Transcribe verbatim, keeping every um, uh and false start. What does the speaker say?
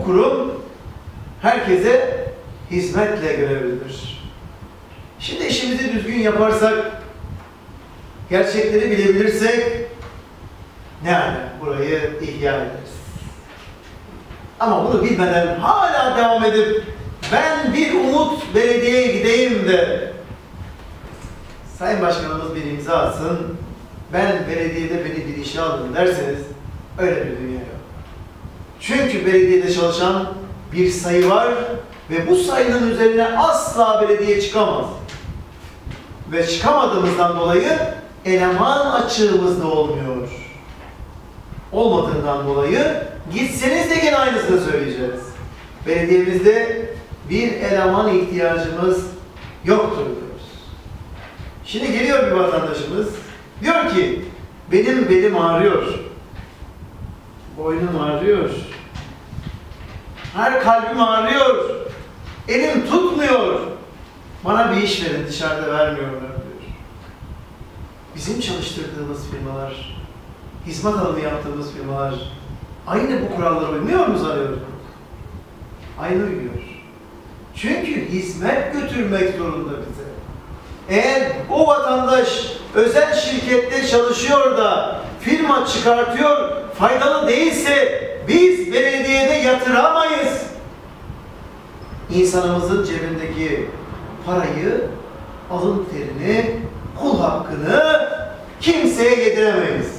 kurum herkese hizmetle görevlidir. Şimdi işimizi düzgün yaparsak, gerçekleri bilebilirsek, ne yani burayı ihya ederiz. Ama bunu bilmeden hala devam edip ben bir umut belediyeye gideyim de Sayın Başkanımız bir imza atsın, ben belediyede beni bir işe aldım derseniz öyle bir dünya yok. Çünkü belediyede çalışan bir sayı var ve bu sayının üzerine asla belediye çıkamaz. Ve çıkamadığımızdan dolayı eleman açığımız da olmuyor. Olmadığından dolayı gitseniz de gene aynısını söyleyeceğiz. Belediyemizde bir eleman ihtiyacımız yoktur diyoruz. Şimdi geliyor bir vatandaşımız, diyor ki benim belim ağrıyor, boynum ağrıyor, her kalbim ağrıyor, elim tutmuyor, bana bir iş verin, dışarıda vermiyorlar diyor. Bizim çalıştırdığımız firmalar, hizmet alanı yaptığımız firmalar aynı bu kurallara uymuyor mu zannediyoruz? Aynı uyuyor. Çünkü hizmet götürmek zorunda bize. Eğer o vatandaş özel şirkette çalışıyor da firma çıkartıyor, faydalı değilse biz belediyede yatıramayız. İnsanımızın cebindeki parayı, alın terini, kul hakkını kimseye yediremeyiz.